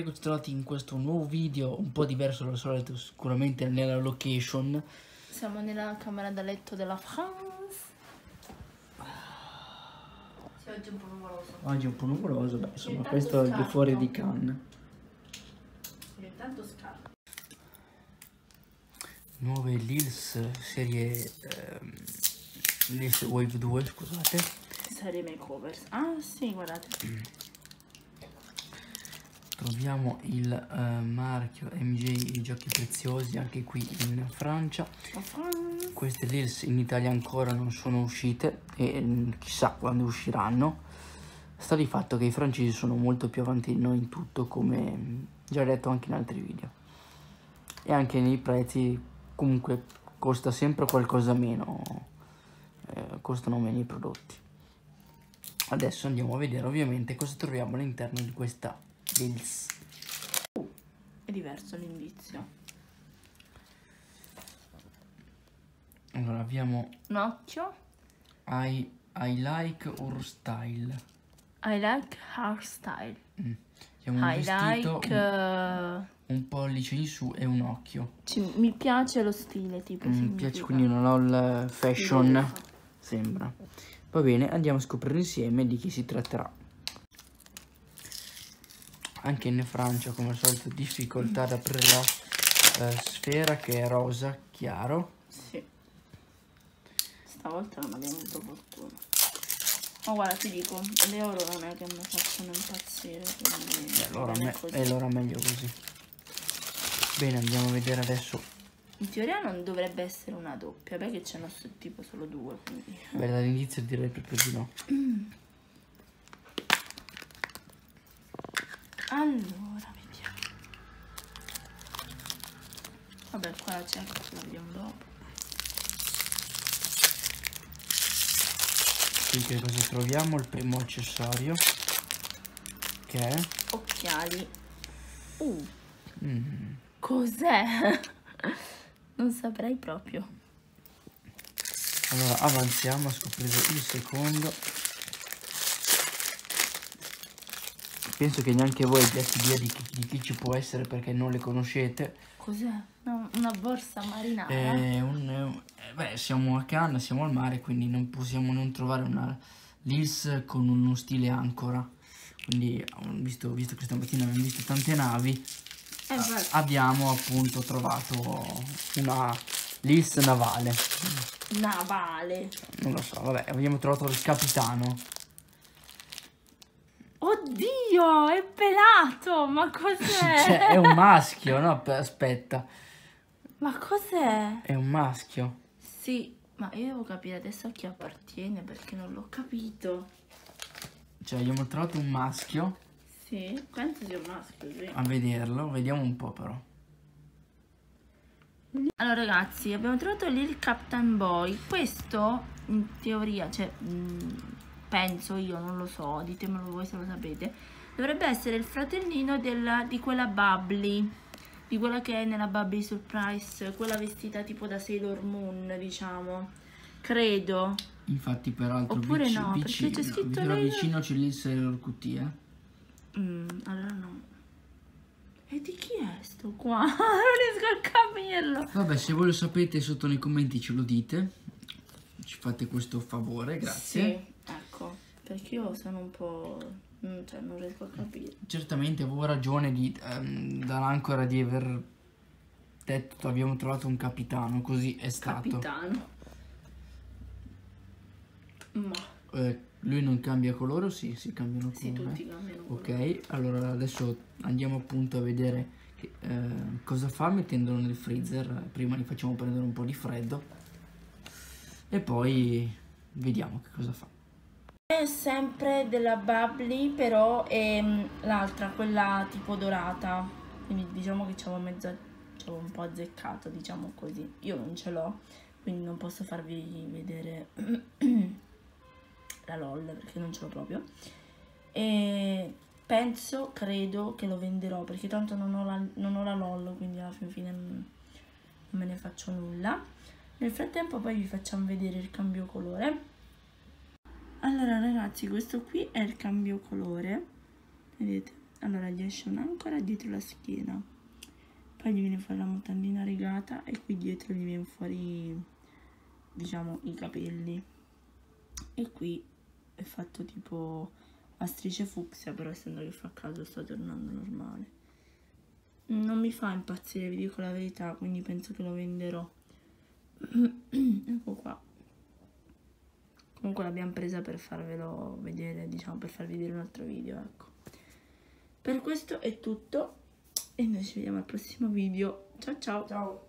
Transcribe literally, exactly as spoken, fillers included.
eccoci trovati in questo nuovo video un po' diverso dal solito, sicuramente nella location. Siamo nella camera da letto della France. Sì, oggi è un po' nuvoloso. Oggi è un po' nuvoloso, beh, insomma questo è scarto. il di fuori di Cannes. È tanto scarto. Nuove Lils serie ehm, Lils Wave due, scusate. Serie makeovers. Ah sì, guardate. Troviamo il eh, marchio M J i giochi preziosi anche qui in Francia. Queste Lils in Italia ancora non sono uscite e mh, chissà quando usciranno. Sta di fatto che i francesi sono molto più avanti di noi in tutto, come mh, già detto anche in altri video. E anche nei prezzi comunque costa sempre qualcosa meno, eh, costano meno i prodotti. Adesso andiamo a vedere ovviamente cosa troviamo all'interno di questa Lils. Uh, è diverso l'indizio. Allora abbiamo Un occhio. I, I like our style. I like hairstyle. Mm. Abbiamo un I vestito, like... un, Uh... un pollice in su e un occhio. Ci, mi piace lo stile, tipo. Mi mm, piace quindi una LOL fashion, sembra. Va bene, andiamo a scoprire insieme di chi si tratterà. Anche in Francia, come al solito, difficoltà ad aprire la eh, sfera che è rosa chiaro. Sì. Stavolta non abbiamo avuto fortuna. Ma guarda, ti dico, le oro non è che mi facciano impazzire. Quindi e allora, me così. e allora meglio così. Bene, andiamo a vedere adesso. In teoria non dovrebbe essere una doppia, perché c'è nostro tipo solo due. Quindi... Beh, dall'inizio direi proprio di no. Mm. Allora, vediamo. Vabbè, qua la check, la vediamo dopo. Qui che cosa troviamo? Il primo accessorio, che è occhiali. Uh. Mm. Cos'è? Non saprei proprio. Allora avanziamo a scoprire il secondo. Penso che neanche voi abbiate idea di chi, di chi ci può essere, perché non le conoscete. Cos'è? No, una borsa marinara? È un, è un, eh, beh, siamo a Cannes, siamo al mare, quindi non possiamo non trovare una Lils con uno stile ancora. Quindi, visto, visto che stamattina abbiamo visto tante navi, eh, abbiamo appunto trovato una Lils navale. Navale? Non lo so, vabbè, abbiamo trovato il capitano. Oddio, è pelato, ma cos'è? Cioè, è un maschio, no? Aspetta. Ma cos'è? È un maschio. Sì, ma io devo capire adesso a chi appartiene, perché non l'ho capito. Cioè, abbiamo trovato un maschio. Sì, penso sia un maschio, sì. A vederlo, vediamo un po' però. Allora ragazzi, abbiamo trovato lì il Captain Boy. Questo, in teoria, cioè... Mh, penso io, non lo so, ditemelo voi se lo sapete, dovrebbe essere il fratellino della, di quella Bubbly, di quella che è nella Bubbly Surprise, quella vestita tipo da Sailor Moon, diciamo, credo. Infatti peraltro oppure vicino, no, vicino, perché c'è scritto vicino, lei... vicino c'è lì il Sailor Q T, eh? Mm, allora no. E di chi è sto qua? Non riesco a capirlo. Vabbè, se voi lo sapete sotto nei commenti ce lo dite, ci fate questo favore, grazie. Sì. Ecco, perché io sono un po'... cioè non riesco a capire. Certamente avevo ragione di, um, dall'ancora di aver detto abbiamo trovato un capitano, così è stato. Capitano. Ma... Eh, lui non cambia colore o sì? Si cambiano sì, colore? tutti cambiano ok, colore. allora adesso andiamo appunto a vedere che, eh, cosa fa mettendolo nel freezer. Prima gli facciamo prendere un po' di freddo e poi vediamo che cosa fa. È sempre della Bubbly, però è l'altra, quella tipo dorata, quindi diciamo che ci avevo mezzo, ci avevo un po' azzeccato, diciamo così. Io non ce l'ho, quindi non posso farvi vedere la LOL perché non ce l'ho proprio. E penso, credo che lo venderò, perché tanto non ho la, non ho la LOL, quindi alla fine, fine non me ne faccio nulla. Nel frattempo poi vi facciamo vedere il cambio colore. Allora ragazzi, questo qui è il cambio colore, vedete? allora gli esce un'ancora dietro la schiena, poi gli viene fuori la mutandina rigata e qui dietro gli viene fuori, diciamo, i capelli, e qui è fatto tipo a strisce fucsia, però essendo che fa caldo sta tornando normale. Non mi fa impazzire, vi dico la verità, quindi penso che lo venderò. Ecco qua. Comunque l'abbiamo presa per farvelo vedere, diciamo, per farvi vedere un altro video, ecco. Per questo è tutto e noi ci vediamo al prossimo video. Ciao ciao! Ciao!